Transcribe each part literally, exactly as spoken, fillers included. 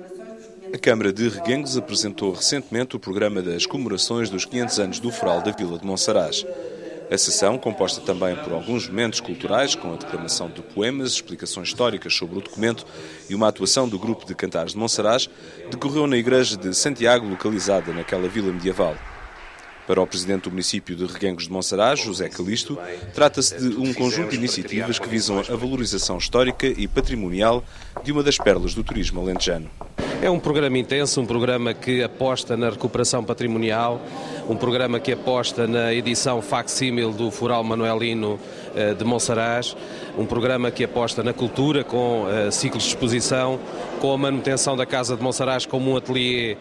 A Câmara de Reguengos apresentou recentemente o programa das comemorações dos quinhentos anos do Foral da Vila de Monsaraz. A sessão, composta também por alguns momentos culturais, com a declamação de poemas, explicações históricas sobre o documento e uma atuação do grupo de cantares de Monsaraz, decorreu na igreja de Santiago, localizada naquela vila medieval. Para o presidente do município de Reguengos de Monsaraz, José Calisto, trata-se de um conjunto de iniciativas que visam a valorização histórica e patrimonial de uma das perlas do turismo alentejano. É um programa intenso, um programa que aposta na recuperação patrimonial, um programa que aposta na edição facsímil do Foral Manuelino de Monsaraz, um programa que aposta na cultura, com uh, ciclos de exposição, com a manutenção da Casa de Monsaraz como um ateliê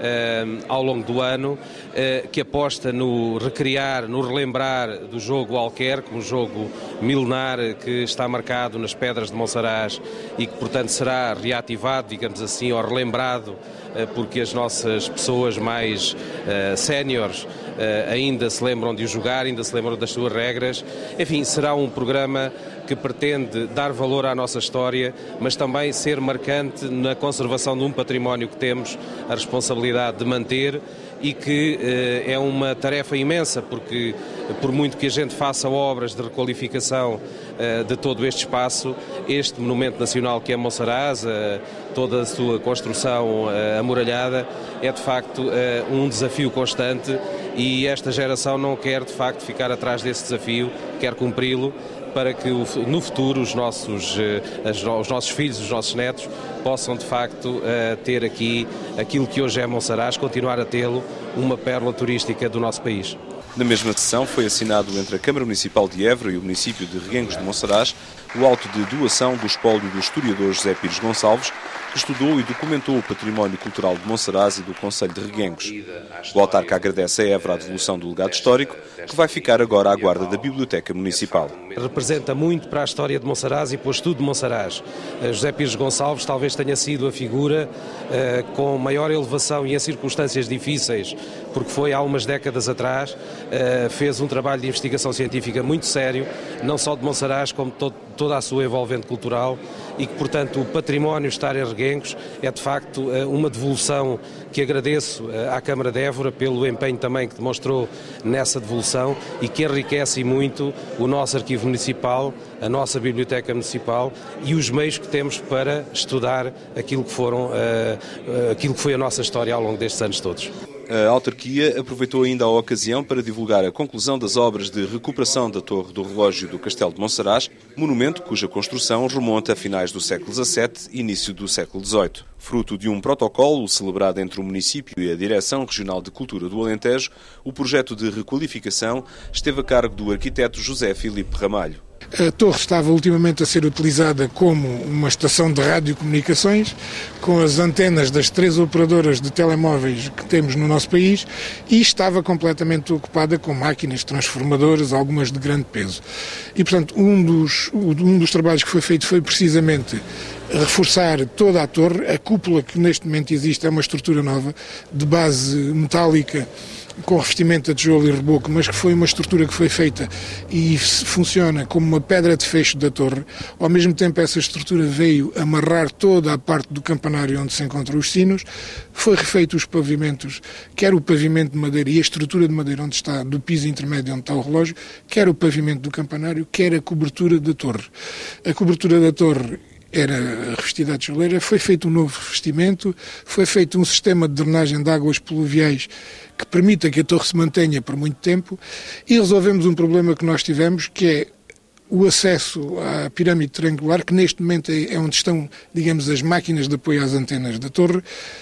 uh, ao longo do ano, uh, que aposta no recriar, no relembrar do jogo Alquerque, um jogo milenar que está marcado nas pedras de Monsaraz e que, portanto, será reativado, digamos assim, ou relembrado, uh, porque as nossas pessoas mais uh, séniores uh, ainda se lembram de o jogar, ainda se lembram das suas regras. Enfim, será um programa que pretende dar valor à nossa história, mas também ser marcante na conservação de um património que temos a responsabilidade de manter e que eh, é uma tarefa imensa, porque por muito que a gente faça obras de requalificação eh, de todo este espaço, este monumento nacional que é Monsaraz, eh, toda a sua construção eh, amuralhada, é de facto eh, um desafio constante e esta geração não quer de facto ficar atrás desse desafio, quer cumpri-lo, para que no futuro os nossos, os nossos filhos, os nossos netos, possam de facto ter aqui aquilo que hoje é Monsaraz, continuar a tê-lo, uma pérola turística do nosso país. Na mesma sessão foi assinado entre a Câmara Municipal de Évora e o município de Reguengos de Monsaraz o auto de doação do espólio do historiador José Pires Gonçalves, que estudou e documentou o património cultural de Monsaraz e do concelho de Reguengos. O autarca agradece a Évora a devolução do legado histórico, que vai ficar agora à guarda da Biblioteca Municipal. Representa muito para a história de Monsaraz e para o estudo de Monsaraz. José Pires Gonçalves talvez tenha sido a figura uh, com maior elevação e em circunstâncias difíceis, porque foi há umas décadas atrás, uh, fez um trabalho de investigação científica muito sério, não só de Monsaraz, como todo, toda a sua envolvente cultural, e que, portanto, o património estar em Reguengos é, de facto, uma devolução que agradeço à Câmara de Évora pelo empenho também que demonstrou nessa devolução e que enriquece muito o nosso arquivo municipal, a nossa biblioteca municipal e os meios que temos para estudar aquilo que foram, aquilo que foi a nossa história ao longo destes anos todos. A autarquia aproveitou ainda a ocasião para divulgar a conclusão das obras de recuperação da Torre do Relógio do Castelo de Monsaraz, monumento cuja construção remonta a finais do século dezassete e início do século dezoito. Fruto de um protocolo celebrado entre o município e a Direção Regional de Cultura do Alentejo, o projeto de requalificação esteve a cargo do arquiteto José Filipe Ramalho. A torre estava ultimamente a ser utilizada como uma estação de radiocomunicações, com as antenas das três operadoras de telemóveis que temos no nosso país, e estava completamente ocupada com máquinas transformadoras, algumas de grande peso. E, portanto, um dos, um dos trabalhos que foi feito foi precisamente reforçar toda a torre. A cúpula que neste momento existe é uma estrutura nova, de base metálica, com revestimento a tijolo e reboco, mas que foi uma estrutura que foi feita e funciona como uma pedra de fecho da torre. Ao mesmo tempo, essa estrutura veio amarrar toda a parte do campanário onde se encontram os sinos. Foi refeito os pavimentos, quer o pavimento de madeira e a estrutura de madeira onde está, do piso intermédio onde está o relógio, quer o pavimento do campanário, quer a cobertura da torre. A cobertura da torre era revestida a tijoleira, foi feito um novo revestimento, foi feito um sistema de drenagem de águas pluviais que permita que a torre se mantenha por muito tempo, e resolvemos um problema que nós tivemos, que é o acesso à pirâmide triangular, que neste momento é onde estão, digamos, as máquinas de apoio às antenas da torre.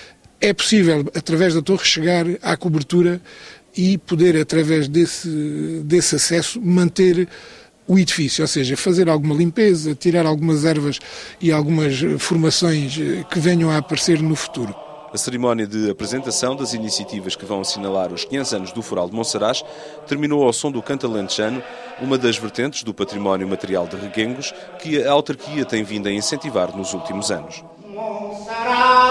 É possível, através da torre, chegar à cobertura e poder, através desse, desse acesso, manter o edifício, ou seja, fazer alguma limpeza, tirar algumas ervas e algumas formações que venham a aparecer no futuro. A cerimónia de apresentação das iniciativas que vão assinalar os quinhentos anos do Foral de Monsaraz terminou ao som do canto alentejano, uma das vertentes do património material de Reguengos que a autarquia tem vindo a incentivar nos últimos anos. Monsaraz!